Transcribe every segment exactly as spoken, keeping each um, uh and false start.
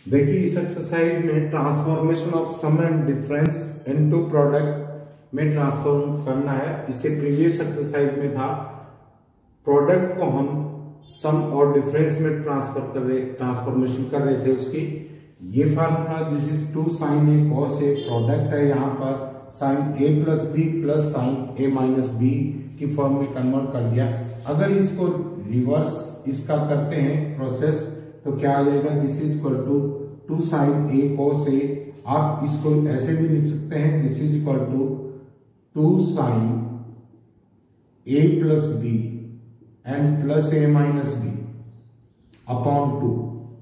देखिए इस एक्सरसाइज में transformation of sum and difference into product में ट्रांसफॉर्म करना है। इससे प्रीवियस एक्सरसाइज में था प्रोडक्ट को हम सम और डिफरेंस में ट्रांसफर कर रहे ट्रांसफॉर्मेशन कर रहे थे उसकी। ये formula this is two sine A cos A, product है यहाँ पर sine A plus B plus sine A minus B की फॉर्म में कन्वर्ट कर दिया। अगर इसको रिवर्स इसका करते हैं प्रोसेस तो क्या आ जाएगा, this is equal to two sine A cos A. आप इसको ऐसे भी लिख सकते हैं, this is equal to two sine A plus B and plus A minus B upon two.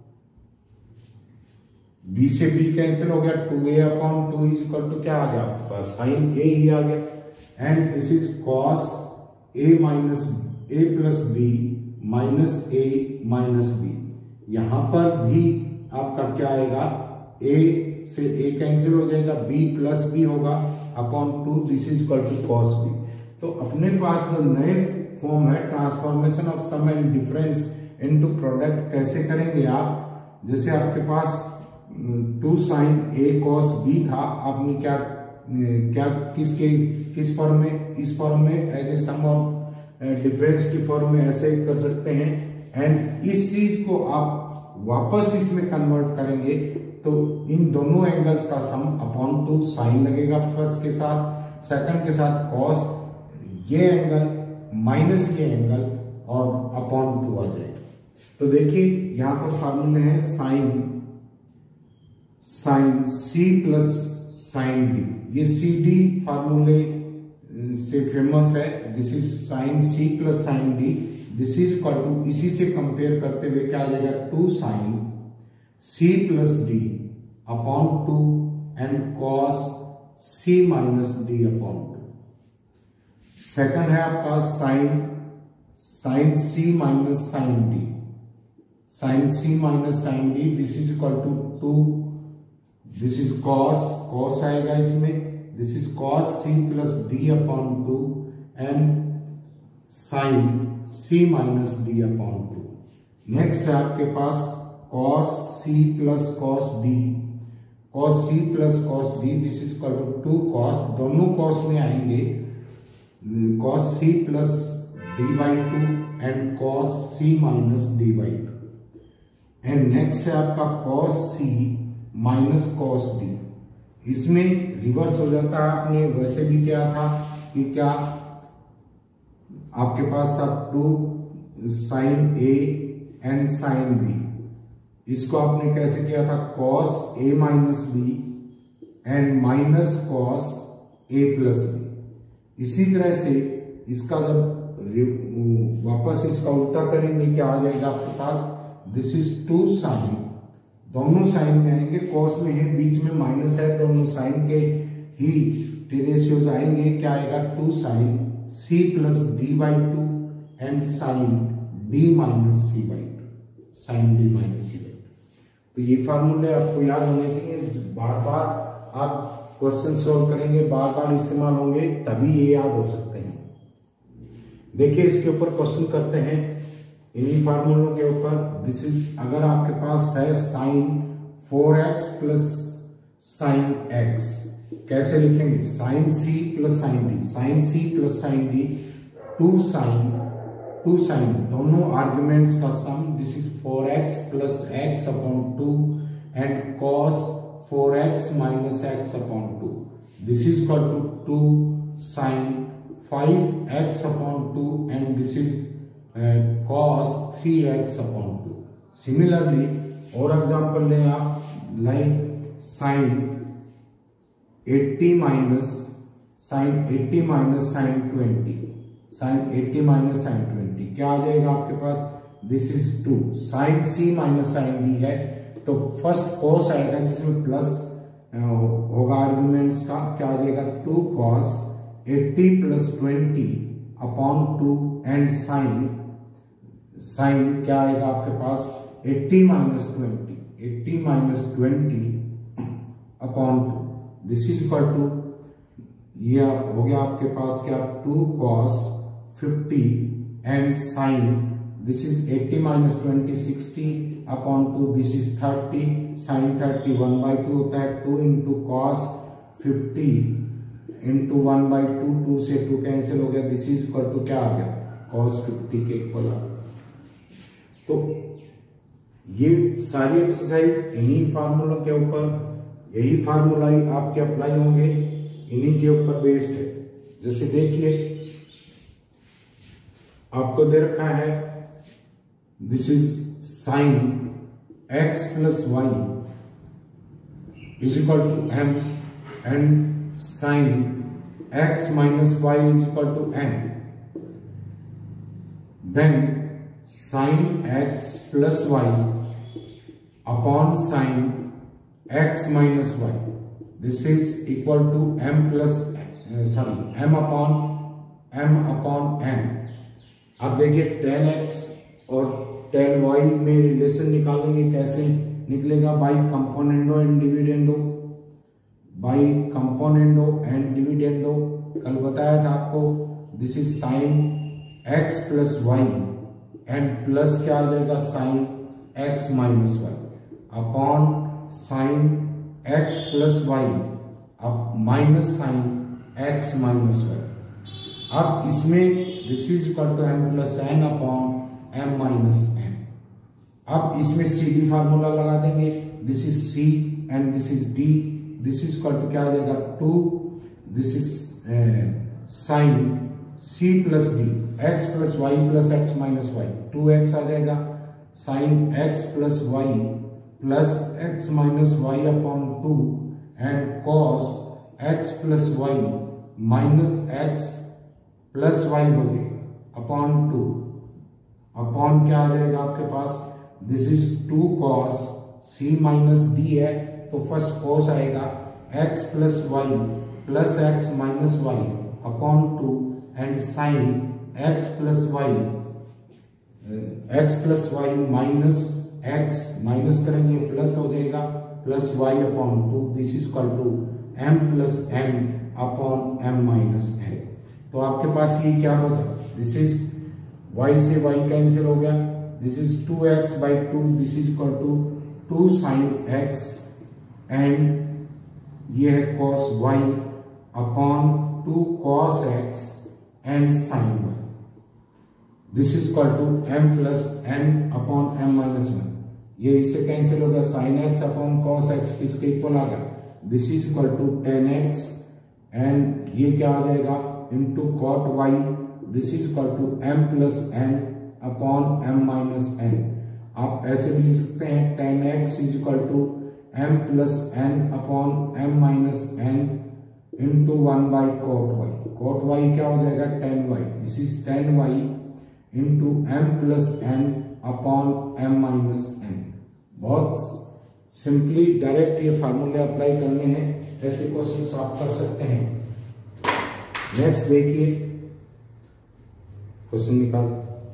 B से बी कैंसिल हो गया, two A upon two is equal to क्या आ गया आपके पास, साइन ए ही आ गया। And this is cos A minus A plus B minus A minus B. यहां पर भी आपका क्या आएगा, a से a कैंसिल हो जाएगा, b प्लस बी होगा upon two, this is equal to cos B. तो अपने पास जो नए फॉर्म है transformation of sum and difference into product कैसे करेंगे आप, जैसे आपके पास two sine A cos B था, आपने क्या क्या किसके किस फॉर्म में, इस फॉर्म में as a sum of difference की फॉर्म में ऐसे कर सकते हैं। एंड इस चीज को आप वापस इसमें कन्वर्ट करेंगे तो इन दोनों एंगल्स का सम अपॉन टू साइन लगेगा फर्स्ट के साथ, सेकंड के साथ कॉस, ये एंगल माइनस ये एंगल और अपॉन टू आ जाएगा। तो देखिए यहां पर फॉर्मूले हैं साइन साइन सी प्लस साइन डी। ये सी डी फार्मूले से फेमस है, this is sine C plus sine D, this is equal to, इसी से कंपेयर करते हुए क्या आ जाएगा, two sine C plus D upon two and cos C minus D upon two. Second है आपका sine sine C minus sine D, sine C minus sine D, this is equal to two, this is cos cos आएगा इसमें, this is cos C plus D upon two and sine C minus D upon two. Next है आपके पास cos C plus cos D, cos C plus cos D, this is equal to two cos, दोनों cos में आएंगे, cos C plus D by two and cos C minus D by two. And next है आपका cos सी minus cos D, इसमें reverse हो जाता है, आपने वैसे भी क्या था कि क्या आपके पास था two sine A and sine B, इसको आपने कैसे किया था, cos A minus B and minus cos A plus B. इसी तरह से इसका जब वापस इसका उल्टा करेंगे क्या आ जाएगा आपके पास, दिस इज टू साइन, दोनों साइन में आएंगे, कॉस में है बीच में माइनस है, दोनों साइन के ही रेशियोज आएंगे, क्या आएगा, two sine C plus D by two and sine D minus C by two, sine D minus C by two. तो ये फार्मूले आपको याद होने चाहिए, बार बार आप क्वेश्चन सोल्व करेंगे, बार बार इस्तेमाल होंगे तभी ये याद हो सकते हैं। देखिए इसके ऊपर क्वेश्चन करते हैं इन्हीं फार्मूलों के ऊपर। दिस इज, अगर आपके पास है sine four x plus sine x, कैसे लिखेंगे, साइन सी प्लस साइन डी, साइन सी plus sine D, two sine two sine दोनों आर्ग्यूमेंट्स का sum, this is four x plus x upon two and cos four x minus x upon two, this is equal to two sine five x upon two and this is cos three x upon two. Similarly और example लें आप, like sign eighty minus sine eighty minus sine twenty, sine eighty minus sine twenty क्या आ जाएगा आपके पास, this is two, sine C minus sine D है तो फर्स्ट कॉस आएगा जिसमें प्लस होगा आर्ग्यूमेंट्स का, क्या आ जाएगा, two cos eighty plus twenty upon two and sine sine क्या आएगा आपके पास, eighty minus twenty, eighty minus twenty upon two, this is equal to, ये हो गया आपके पास क्या, two cos fifty and sine, this is eighty minus twenty sixty upon two, this is thirty, sine thirty one by two होता है, two into cos fifty into one by two, two से two cancel हो गया, this is equal to क्या आ गया, cos fifty के equal आ गया। तो ये सारी एक्सरसाइज इन्हीं फार्मूलों के ऊपर, यही फार्मूला ही आपके अप्लाई होंगे, इन्हीं के ऊपर बेस्ड है। जैसे देखिए आपको दे रखा है, this is sine x plus y is equal to m and sine x minus y is equal to n, then sine x plus y upon sine x minus y, this is equal to m plus uh, sorry m upon m upon n। अब देखिए tan x और tan y में relation निकालेंगे, कैसे निकलेगा, by componendo and dividendo, by componendo and dividendo, कल बताया था आपको। This is sine x plus y and plus क्या आ जाएगा, sine x minus y upon sine x plus y अब minus sine x minus y. अब इसमें this is equal to m plus n upon m minus n. अब इसमें C D formula लगा देंगे, this is C and this is D, this is equal to क्या आ जाएगा, two, this is sine C plus D x plus y plus x minus y, two x आ जाएगा, sine x plus y plus x minus y upon two and cos x plus y minus x plus y हो जाएगा upon two, upon क्या आ जाएगा आपके पास, this is two cos C minus D है तो फर्स्ट कॉस आएगा, x plus y plus x minus y upon two and sine x plus y x plus y minus x minus करेंगे plus हो जाएगा, plus y upon two, this is equal to m plus n upon m minus n. तो आपके पास ये क्या बचा, this is y से वाई कैंसिल हो गया, this is two x by two, this is equal to two sine x and ये है cos Y upon two cos x and sine y, this is equal to m plus n upon m minus one. ये इससे cancel होगा, sine x upon cos x किसके इक्वल आ गया, this is equal to tan x and ये क्या आ जाएगा into cot y, this is equal to m plus n upon m minus n. आप ऐसे भी लिख सकते हैं, tan x is equal to m plus n upon m minus n into one by cot y, cot y क्या हो जाएगा, tan y, this is tan y into m plus n upon m minus n. बहुत simply direct ये फार्मूले apply करने हैं, ऐसे question आप कर सकते हैं। नेक्स्ट देखिए क्वेश्चन निकाल,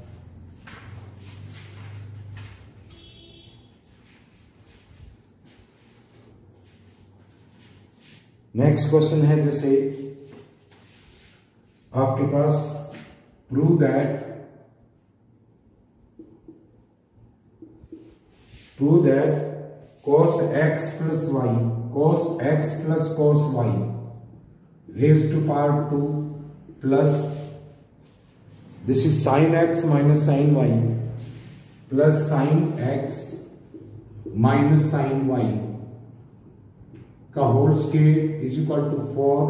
नेक्स्ट क्वेश्चन है जैसे आपके पास, prove that prove that cos x plus y cos x plus cos y raised to power two plus this is sin x minus sin y plus sin x minus sin y का whole square is equal to four,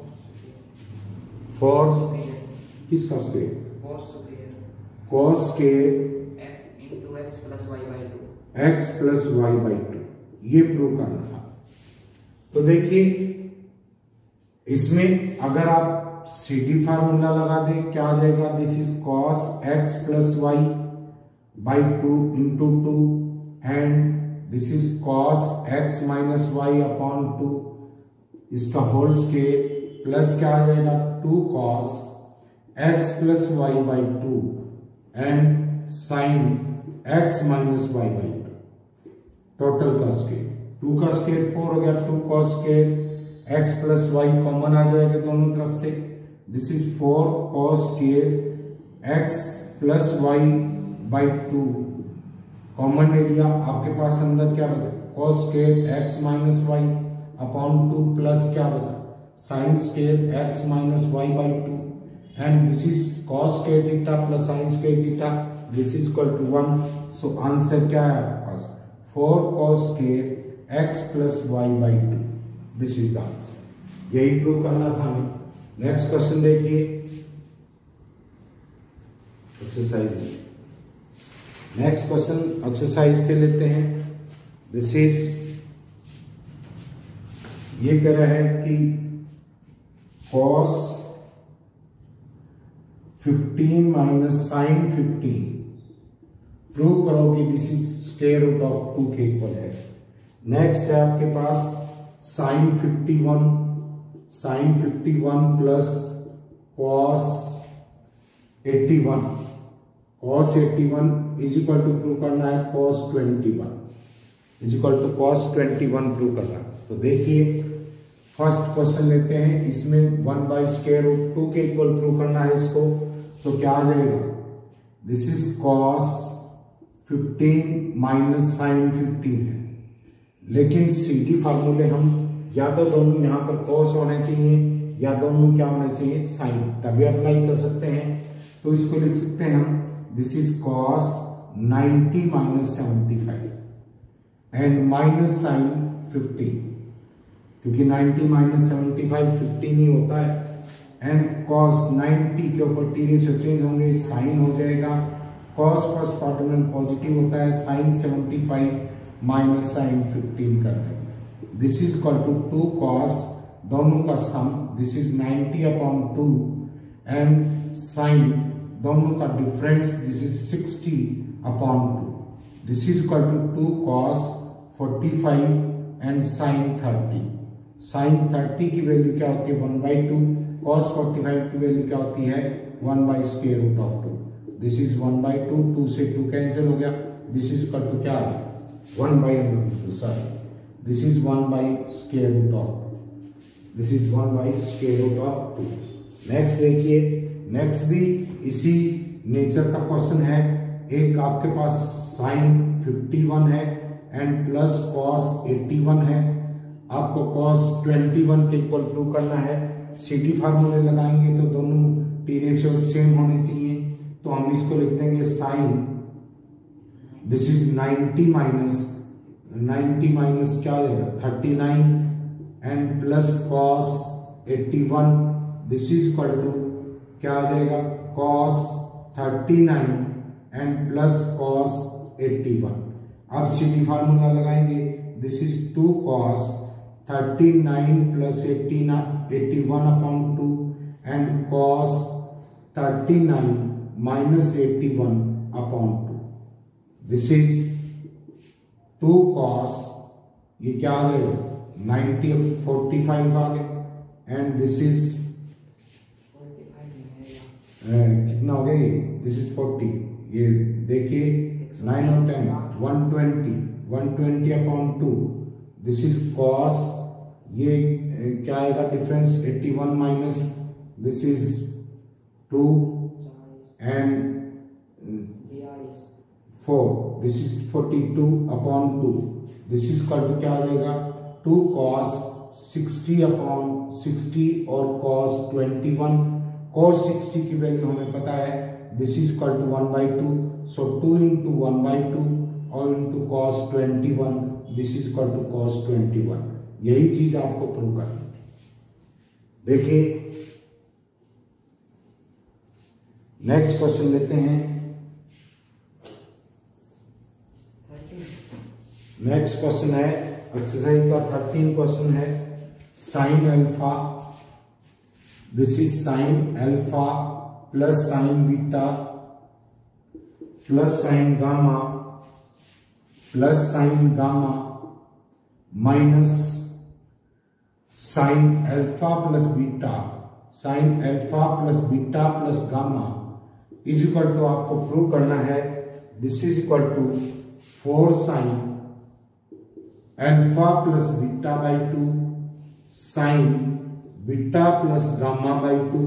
four किसका square, cos square, cos square x into x plus y by two, x plus y by two, ये prove करना था। तो देखिए इसमें अगर आप सी डी फार्मूला लगा दें क्या आ जाएगा, this is cos x plus y by two into two and this is cos x minus y upon two, इसका होल स्क्वायर प्लस क्या आ जाएगा, two cos x plus y by two and sine x minus y by two, total का square, two का square four हो गया, two cos square x plus y common आ जाएगा दोनों तरफ से, this is four cos square x plus y by two common area आपके पास अंदर क्या बचा, cos square x minus y upon two plus क्या बचा, sine square x minus y by two, and this is cos square theta plus sine square theta, this is equal to one. So answer क्या है आपके पास, four cos square x plus y by two, this is the answer. यही prove करना था हमें। Next question देखिए, exercise. Next question exercise से लेते हैं। दिस इज, ये कह रहा है कि cos fifteen minus sine fifteen prove करो कि this is square root of two के इक्वल है। नेक्स्ट है आपके पास sine fifty one, sine fifty one plus cos eighty one, cos eighty one is equal to prove करना है cos twenty one, is equal to cos twenty one prove करना। तो देखिए फर्स्ट क्वेश्चन लेते हैं, इसमें one by square root two के equal prove करना है इसको। तो क्या आ जाएगा, this is cos fifteen minus sine fifteen है, लेकिन सीधी फार्मूले हम या तो दोनों यहां पर कॉस होने चाहिए या दोनों क्या होने चाहिए, साइन, तभी अप्लाई कर सकते हैं। तो इसको लिख सकते हैं हम, this is cos ninety minus seventy five and minus sine fifteen, क्योंकि ninety minus seventy five fifteen ही होता है, एंड कॉस नाइंटी के ऊपर टी रेशियो चेंज होंगे, साइन हो जाएगा। कॉस फर्स्ट क्वाड्रेंट में पॉजिटिव होता है, sine seventy five minus sine fifteen कर देंगे। This is equal to two cos, दोनों का sum, this is ninety upon two, and sine दोनों का difference, this is sixty upon two, this is equal to two cos forty five and sine thirty. Sine thirty की value क्या होती है, one by two, cos forty five की value क्या होती है, one by square root of two, this is one by two, two से two cancel हो गया, दिस इज इक्वल टू क्या आ गया, one by two, sorry this is one by square root of two, this is one by square root of two. Next देखिए, next भी इसी nature का क्वेश्चन है। एक आपके पास साइन फिफ्टी वन है and plus cos eighty one है, आपको कॉस ट्वेंटी वन के इक्वल प्रूव करना है। सीधी फार्मूले लगाएंगे तो दोनों टी रेशियो सेम होने चाहिए, तो हम इसको लिख देंगे sine, this is ninety minus ninety minus क्या हो जाएगा thirty nine and plus cos eighty one, this is equal to क्या आ जाएगा, cos thirty nine and plus cos eighty one. अब सीधी फार्मूला लगाएंगे, this is two cos thirty nine plus eighty eighty one upon two and cos thirty nine minus eighty one upon two, this is two cos, ये क्या आ गया ninety forty five आ गया, and this is कितना हो गया, ये this is forty, ये देखिए नाइन और ten one twenty, one twenty upon two, this is cos, ये क्या आएगा difference eighty one minus, this is two and four, this is forty two upon two, this is equal to क्या आ जाएगा, two cos sixty upon sixty और cos twenty one, cos sixty की value हमें पता है, this is equal to one by two, so two into one by two और into cos twenty one, this is equal to cos twenty one. यही चीज आपको prove करनी है। देखिए नेक्स्ट क्वेश्चन लेते हैं। नेक्स्ट क्वेश्चन है एक्सरसाइज का थर्टीन क्वेश्चन है, sine alpha, this is sine alpha plus sine beta plus sine gamma plus sine gamma minus sine alpha plus beta, sine alpha plus beta plus gamma is equal to, आपको prove करना है, this is equal to four sine alpha plus beta by two sine beta plus gamma by two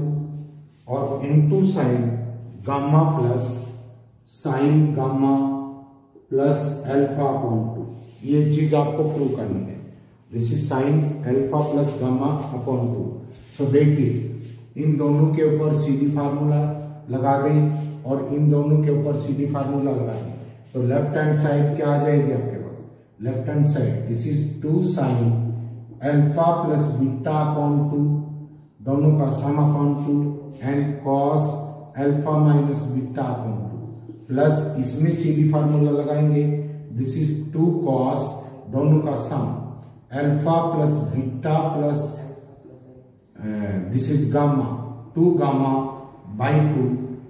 और into sine gamma plus sine gamma plus alpha upon two, ये चीज आपको prove करनी है। This is sine alpha plus gamma upon two. तो देखिए इन दोनों के ऊपर सीधी फार्मूला लगा दें और इन दोनों के ऊपर सीधी फार्मूला लगा दें, तो लेफ्ट हैंड साइड क्या आ जाएगी आपके पास, left hand side this is two sine alpha plus beta upon two, दोनों का sum upon two, and cos alpha minus beta upon two, plus इसमें सीधी फार्मूला लगाएंगे, दिस इज टू कॉस, दोनों का sum alpha plus beta plus this is gamma, two gamma by two,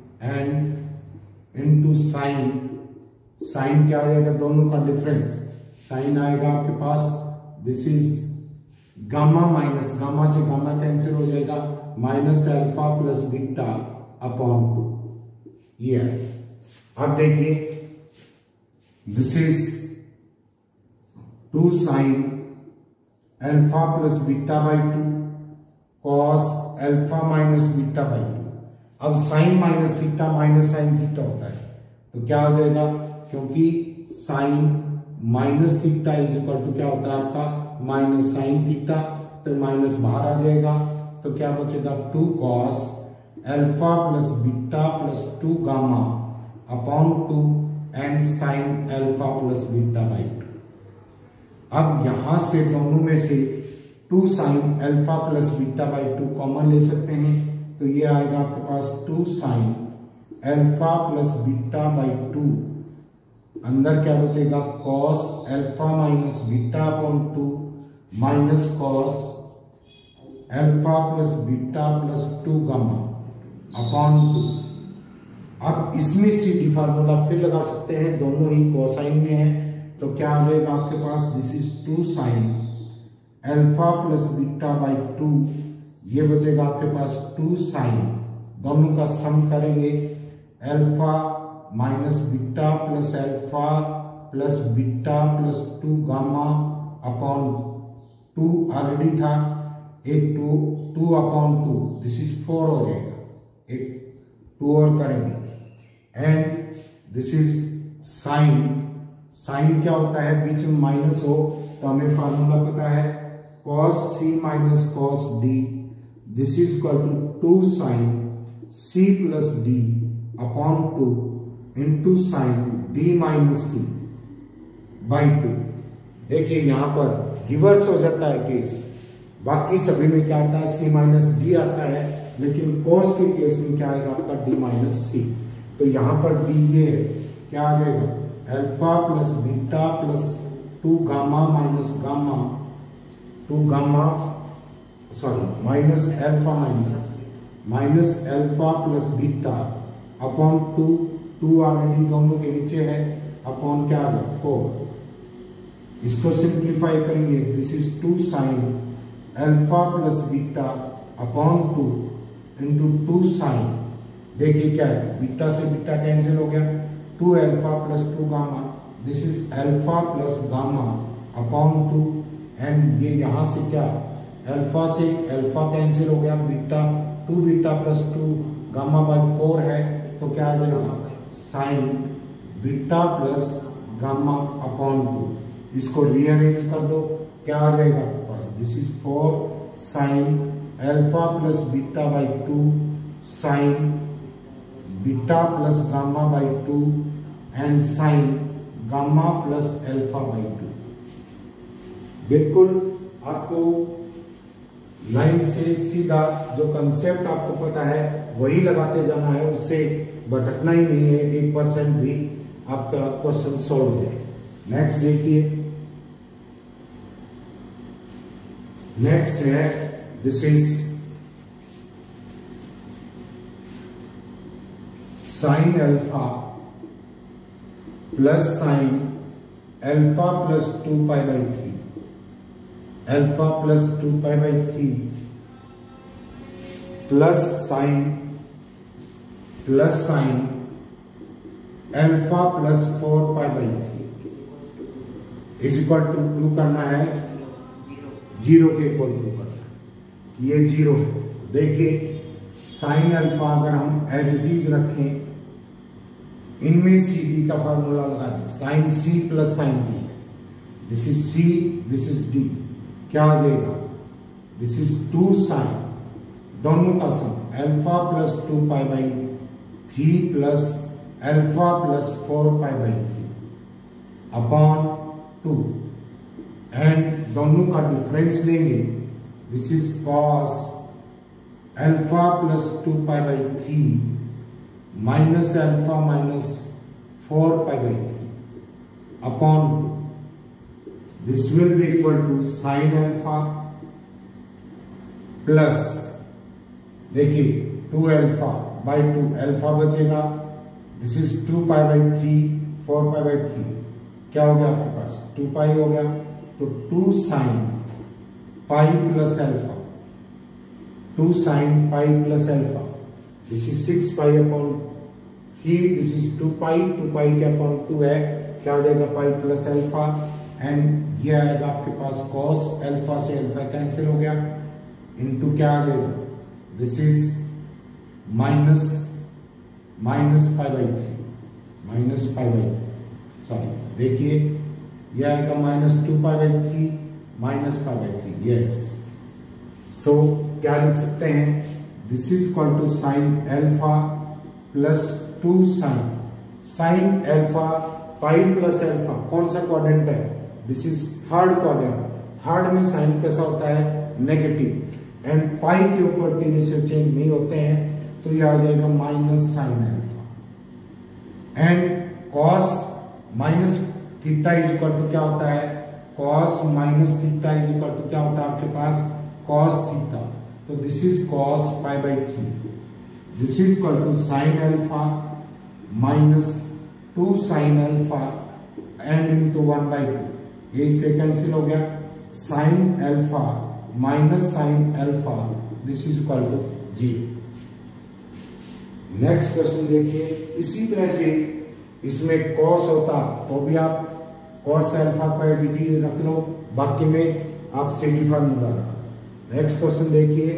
and into sine, sine क्या आ जाएगा, दोनों का डिफरेंस, साइन आएगा आपके पास, this is gamma minus, gamma से गामा कैंसिल हो जाएगा, minus alpha plus beta upon two, ये है। अब देखिए this is two sine alpha plus beta by two cos alpha minus beta by two. अब sine minus theta minus sine theta होता है, तो क्या हो जाएगा, क्योंकि sine minus theta is equal to क्या होता है आपका माइनस साइन थीटा, तो माइनस बाहर आ जाएगा, तो क्या बचेगा two cos alpha plus beta plus two gamma upon two and sine alpha plus beta by two. अब यहां से दोनों में से two sine alpha plus beta by two common ले सकते हैं, तो ये आएगा आपके पास two sine alpha plus beta by two, अंदर क्या बचेगा cos alpha minus beta upon two minus cos alpha plus beta plus two gamma upon two. अब इसमें सीधी फार्मूला फिर लगा सकते हैं, दोनों ही कोसाइन में है, तो क्या आ जाएगा आपके पास, this is two sine alpha plus beta by two, ये बचेगा आपके पास टू साइन, दोनों का सम करेंगे, alpha minus beta plus alpha plus beta plus two gamma upon two, already था एक two, two upon two, this is four हो जाएगा, एक टू और करेंगे, and this is sine, sine क्या होता है बीच में माइनस हो तो हमें फार्मूला पता है cos C minus cos D, this is equal to two sine C plus D upon two into sine D minus C by two. देखिए यहां पर रिवर्स हो जाता है केस, बाकी सभी में क्या आता है सी माइनस डी आता है, लेकिन कॉस के केस में क्या आएगा आपका डी माइनस सी, तो यहां पर डी ये है, क्या आ जाएगा alpha plus beta plus two gamma minus gamma, two gamma sorry minus alpha minus minus alpha plus beta upon two, two already दोनों के नीचे है, अपॉन क्या आ गया फोर, इसको सिंप्लीफाई करेंगे, this is two sine alpha plus beta upon two into two sine, देखिए क्या है बीटा से बीटा कैंसिल हो गया, two alpha plus two gamma, this is alpha plus gamma upon two, and ये यहां से क्या एल्फा से एल्फा कैंसिल हो गया, beta two beta plus two gamma by four है, तो क्या आ जाएगा sine beta plus gamma upon two, इसको रीअरेंज कर दो, क्या आ जाएगा आपके पास, this is four sine alpha plus beta by two sine beta plus gamma by two and sine gamma plus alpha by two. बिल्कुल आपको लाइन से सीधा जो कंसेप्ट आपको पता है वही लगाते जाना है, उससे भटकना ही नहीं है, एक परसेंट भी आपका क्वेश्चन सॉल्व हो जाए। नेक्स्ट देखिए, नेक्स्ट है this is sine alpha plus sine alpha plus two pi by three, alpha plus two pi by three plus sine plus sine alpha plus four pi by three is equal to prove करना है zero के equal prove करना है, ये zero है। देखिए sine alpha अगर हम एज इट इज रखें इनमें सी डी का फॉर्मूला लगा दें, sine C plus sine B, this is C, this is D, क्या आ जाएगा, दिस इज टू साइन, दोनों का sum alpha plus two pi by three plus alpha plus four pi by three upon two, and दोनों का difference लेंगे, this is cos alpha plus two pi by three minus alpha minus four pi by three upon this will be equal to sine alpha plus, देखिए two alpha by two, alpha बचेगा, this is two pi by three, four pi by three, क्या हो गया आपके पास to पाई हो गया, तो two sine pi plus alpha, two sine pi plus alpha, this is six pi upon three, this is two pi, two pi के upon to है, क्या हो जाएगा पाई प्लस अल्फा, एंड ये आएगा आपके पास कॉस, अल्फा से अल्फा कैंसिल हो गया, इनटू क्या आ जाएगा, this is minus minus pi by three, minus pi by sorry देखिए ये आएगा minus two pi by three minus pi by three, yes, so क्या लिख सकते हैं, this is equal to sine alpha plus two sine, sine alpha pi plus alpha कौन सा quadrant है, this is third quadrant, third में sign कैसा होता है नेगेटिव, एंड पाई के ऊपर टी रेशियो चेंज नहीं होते हैं, तो ये आ जाएगा minus sine alpha, and cos minus theta is equal to क्या होता है, cos minus theta is equal to क्या होता है आपके पास कॉस थीटा, तो this is cos pi by three, this is equal to sine alpha minus two sine alpha and into one by two, ये से कैंसिल हो गया, sine alpha minus sine alpha, this is equal to zero. Next question देखिए, इसी तरह से इसमें कॉस होता तो भी आप कॉस अल्फा का एडिटी रख लो, बाकी में आप सीडी फार्मूला रखो। नेक्स्ट क्वेश्चन देखिए,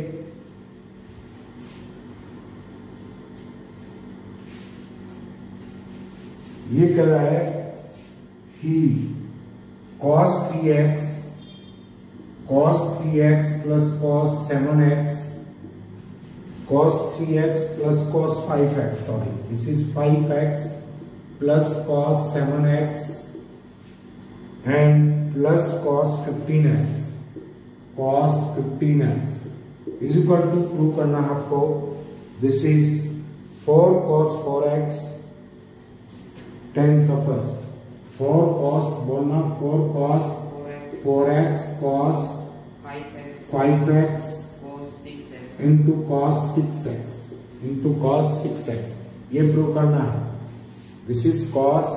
ये कह रहा है कि cos three x cos three x plus cos seven x cos three x plus cos five x, sorry, this is five x plus cos seven x and plus cos fifteen x, cos fifteen x is equal to prove करना है आपको, this is four cos four x ten का first, four cos बोलना four cos four x cos five x into cos six x into cos six x, ये prove करना है, this is cos,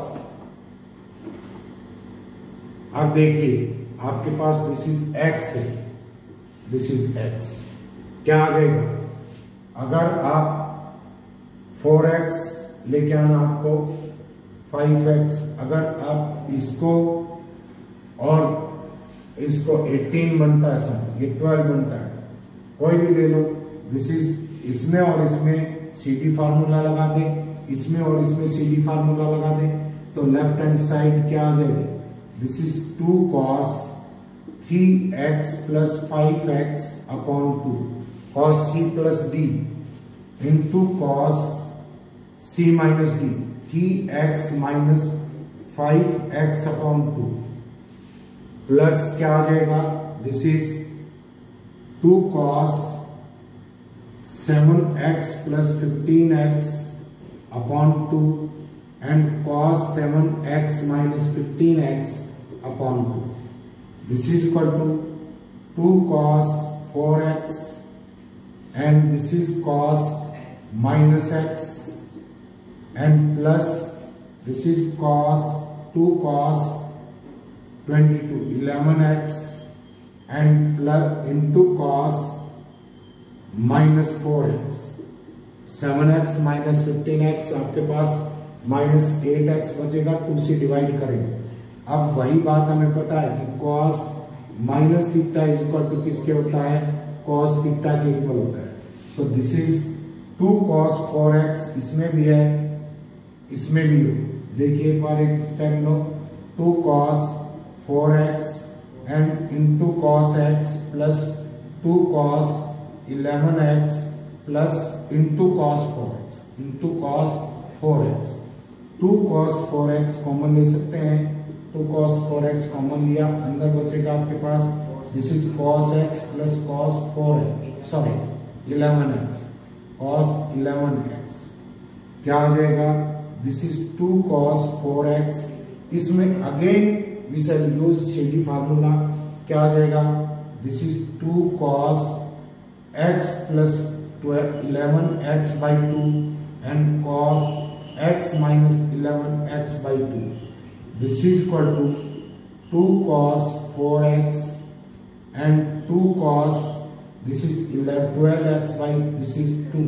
अब देखिए आपके पास दिस इज एक्स है, दिस इज एक्स, क्या आ जाएगा, अगर आप फोर एक्स लेके आना आपको फाइव एक्स, अगर आप इसको और इसको एटीन बनता है सर, ये ट्वेल्व बनता है, कोई भी ले लो, दिस इज इसमें और इसमें सी डी फार्मूला लगा दे, इसमें और इसमें सी डी फार्मूला लगा दे, तो लेफ्ट हैंड साइड क्या आ जाएगी, this is two cos three x plus five x upon two cos C plus D into cos C minus D, three x minus five x upon two plus क्या आ जाएगा, this is two cos seven x plus fifteen x upon two and cos seven x minus fifteen x upon two, this is equal to two cos four x and this is cos minus x and plus this is cos two cos twenty two eleven x and plus into cos minus four x, seven x minus fifteen x आपके पास minus eight x बचेगा, two से divide करेंगे। अब वही बात हमें पता है कि cos minus theta is equal to किसके होता है, कॉस थीटा के इक्वल होता है, so this is two cos four x, इसमें भी है, इसमें भी हो। देखिए एक बार एक स्टेप लो, two cos four x and into cos x plus two cos eleven x plus into cos four x into cos four x. Two cos four x common ले सकते हैं, two cos four x common लिया, अंदर बचेगा आपके पास this is cos x plus cos four x sorry eleven x cos eleven x क्या आ जाएगा, this is two cos four x. इसमें again we shall use C D formula, क्या आ जाएगा, this is two cos x plus eleven x by two and cos x minus eleven x by two. This is equal to two cos four x and two cos, this is twelve x by, this is two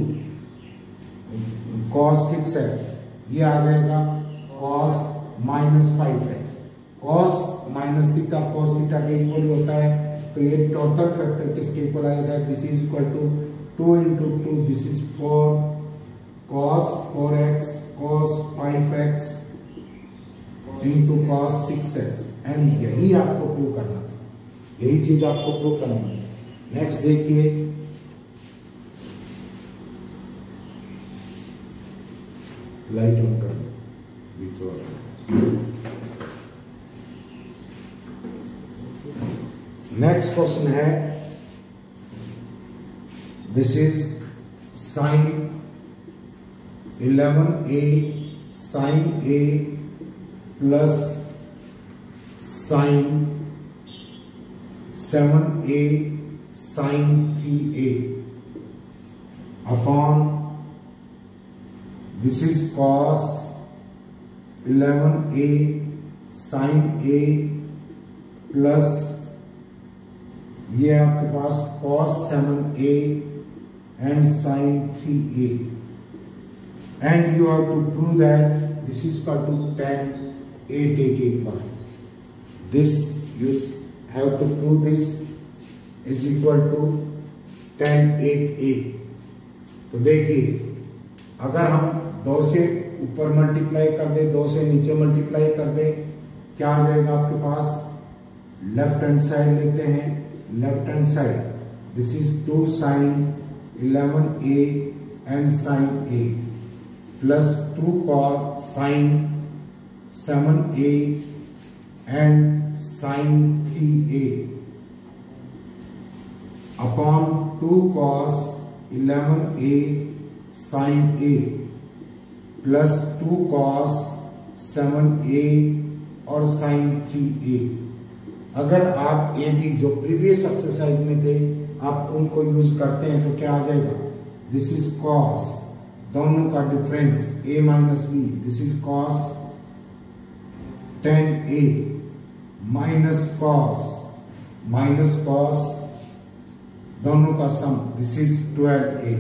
cos six x, ये आ जाएगा cos minus five x। cos minus theta cos theta के equal होता है, तो ये total factor किसके इक्वल आ जाता है, this is equal to two into two, this is four cos four x cos five x into cos six x. And यही आपको प्रूव करना था, यही चीज आपको प्रूव करना है। नेक्स्ट देखिए, लाइट ऑन कर, नेक्स्ट क्वेश्चन है, this is sine eleven a sine A plus sine seven a sine three a upon this is cos eleven a sine A plus ये आपके पास cos seven a and sine three a. And you have to prove that this is equal to tan a taking one. This you have to prove this is equal to tan eight a. तो देखिए अगर हम दो से ऊपर multiply कर दे, दो से नीचे मल्टीप्लाई कर दे, क्या आ जाएगा आपके पास, लेफ्ट हैंड साइड लेते हैं, left hand side this is two sine eleven a and sine A plus two cos sine seven a and sine three a upon two cos eleven a sine A plus two cos seven a और sine three a. अगर आप a b जो previous exercise में थे आप उनको use करते हैं तो क्या आ जाएगा, दिस इज कॉस, दोनों का difference a minus b, this is cos ten a minus cos minus cos दोनों का sum, this is twelve a.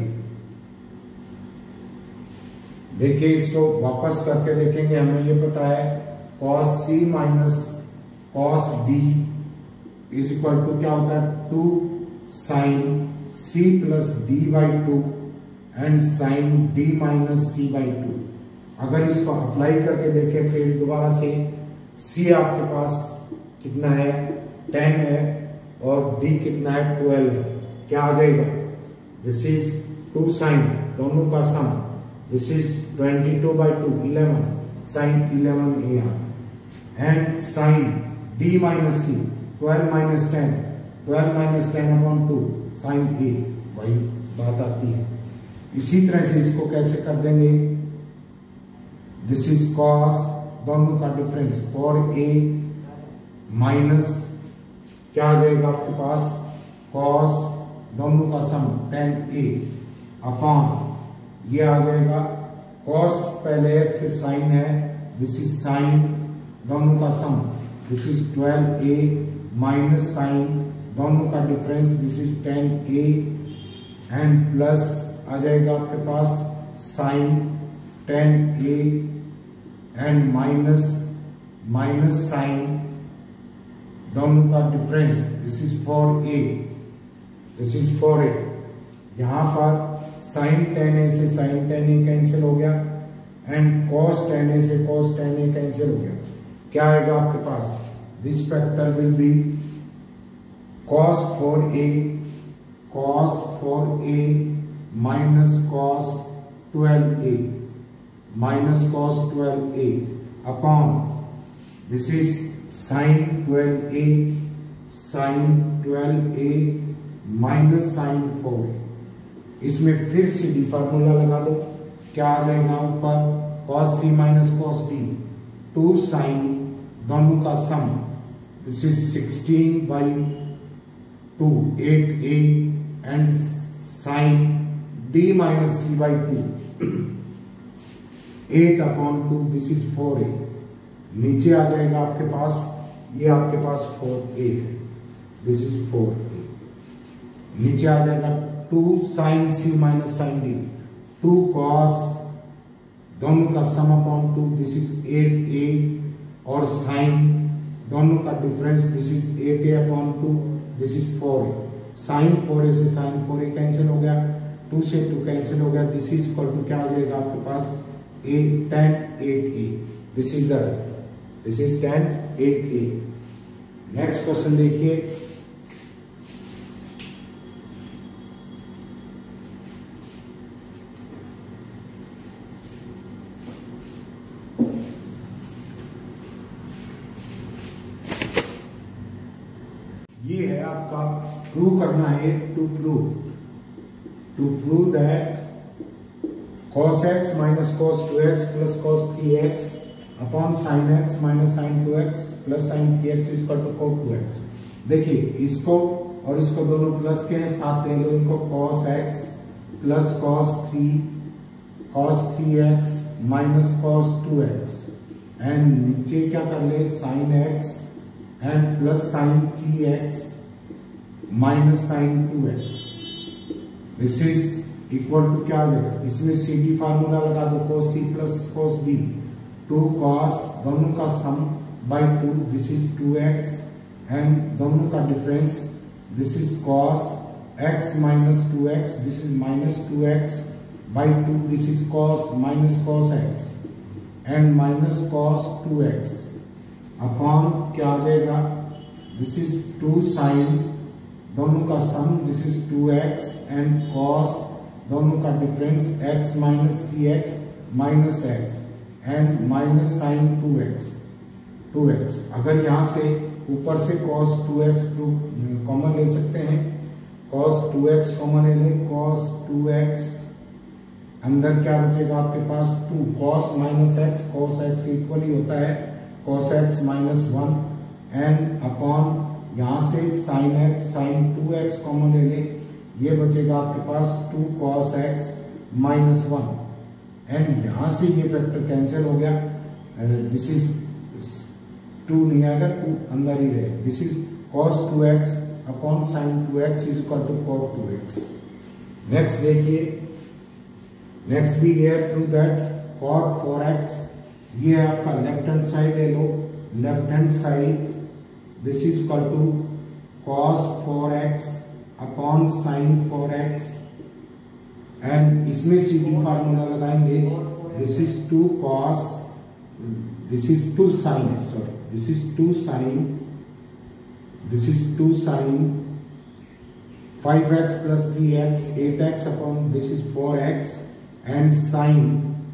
देखिए इसको वापस करके देखेंगे, हमें ये पता है cos C minus cos d is equal to क्या होता है, two sine C plus D by two and sine D minus C by two. अगर इसको अप्लाई करके देखें फिर दोबारा से, सी आपके पास कितना है, टेन है और डी कितना है, ट्वेल्व है, क्या आ जाएगा, दिस इज टू साइन दोनों का sum, this is twenty two by two eleven sine eleven a आ and sine D minus c twelve minus ten twelve minus ten upon two sine a, वही बात आती है। इसी तरह से इसको कैसे कर देंगे, दिस इज कॉस दोनों का डिफरेंस फोर ए माइनस क्या आ जाएगा आपके पास, कॉस दोनों का सम टेन ए अपॉन ये आ जाएगा कॉस पहले फिर साइन है, दिस इज साइन दोनों का sum, this is twelve a minus sine दोनों का difference, this is ten a and plus आ जाएगा आपके पास sine ten a and minus minus sine दोनों का difference, this is four a this is four a. यहां पर साइन टेन ए से साइन टेन ए कैंसिल हो गया, एंड कॉस टेन ए से कॉस टेन ए कैंसिल हो गया, क्या आएगा आपके पास, this factor will be cos four a cos four a minus cos twelve a minus cos twelve a upon this is sine twelve a sine twelve a minus sine four a. इसमें फिर से D formula लगा दो, क्या आ जाएगा ऊपर cos सी minus cos d, two sine दोनों का sum, this is sixteen by two eight a and sine D minus C by two eight upon two, this is four a. नीचे आ जाएगा आपके पास, ये आपके पास फोर ए है, दिस इज फोर ए। नीचे आ जाएगा टू साइन सी minus sine D, two cos दोनों का sum upon two, this is eight a और साइन दोनों का difference, this is eight a upon two, this is four a. Sine four a से sine four ए cancel हो गया, to से two cancel हो गया, दिस इज इक्वल टू क्या आ जाएगा आपके पास a tan eight a, this is the result, this is tan eight a. Next question देखिए, ये है आपका प्रूव करना है, to prove to prove that cos x minus cos two x plus cos three x upon sin x minus sin two x plus sin three x is equal to cos two x. देखिए इसको और इसको दोनों plus के हैं, साथ ले लो इनको, cos x plus cos three cos three x minus cos two x and नीचे क्या कर ले sin x and plus sin three x minus sin two x, this is equal to क्या आ जाएगा, इसमें सी डी फार्मूला लगा दो, cos c plus cos d, two cos दोनों का sum by two, this is two x and दोनों का difference, this is cos x minus two x, this is minus two x by two, this is cos minus cos x and minus cos two x upon क्या आ जाएगा, this is two sine दोनों का sum, this is two x and cos दोनों का difference x minus three x minus x and minus sine two x two x. अगर यहां से ऊपर से cos टू एक्स कॉमन ले सकते हैं, cos टू एक्स कॉमन ले लें, cos टू एक्स अंदर क्या बचेगा आपके पास two, cos minus x cos x equal ही होता है cos x minus one and upon यहां से sin x sin two x common ले लें, ये बचेगा आपके पास two cos x minus one and यहां से ये फैक्टर कैंसिल हो गया, दिस इज टू नहीं आएगा, टू अंदर ही रहेगा, this is cos two x upon sin two x is equal to cos two x. Next देखिए, नेक्स्ट भी है prove that cot four x, ये है आपका लेफ्ट हैंड साइड ले लो, left hand side this is equal to cos four x upon sine four x and इसमें C D formula लगाएंगे, this is two cos, this is two sine, sorry this is two sign, this is two sine five x plus three x eight x upon this is four x and sine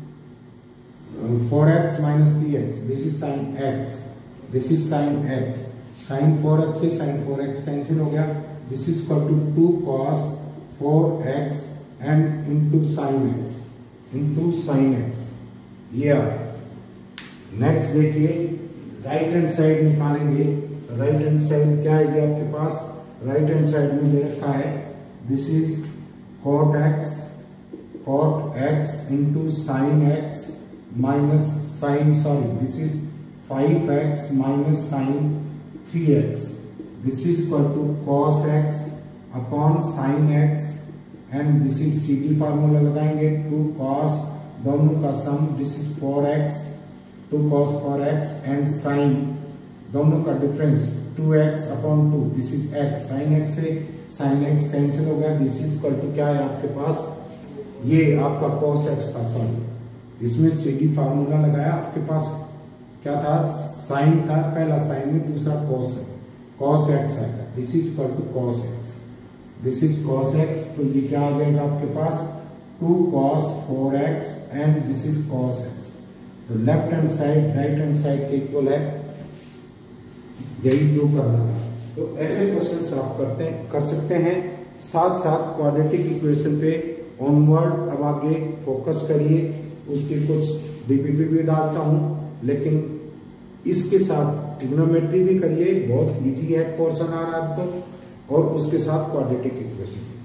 four x minus three x, this is sine x, this is sine x, sine four x से sine four x cancel हो गया, this is equal to two cos four x and into sin x into sin x, ये आ गया। Next देखिए, right hand side निकालेंगे, right hand side क्या आएगी आपके पास, राइट हैंड साइड में दे रखा है, this is cot x cot x into sin x minus sine, sorry this is five x minus sine three x, this is equal to cos x upon sin x and this is C D formula लगाएंगे, two cos दोनों का sum, this is four x, two cos four x and sin दोनों का difference two x upon two, this is x, sin x से sin x cancel हो गया, this is equal to क्या है आपके पास, ये आपका cos x था, सॉरी इसमें सीडी फार्मूला लगाया, आपके पास क्या था, साइन था, पहला साइन में, दूसरा कॉस है, कॉस एक्स आएगा, this is equal to cos x, this is cos x, तो ये क्या आ जाएगा आपके पास two cos four x and this is cos x. तो left hand side right hand side के इक्वल है, यही प्रूव करना था। तो ऐसे क्वेश्चंस आप करते हैं कर सकते हैं। साथ साथ क्वाड्रेटिक इक्वेशन पे ऑनवर्ड अब आगे फोकस करिए, उसकी कुछ डीपीपी भी डालता हूं, लेकिन इसके साथ ट्रिग्नोमेट्री भी करिए, बहुत इजी है पोर्शन आ रहा है अब तो, और उसके साथ क्वाड्रेटिक इक्वेशन।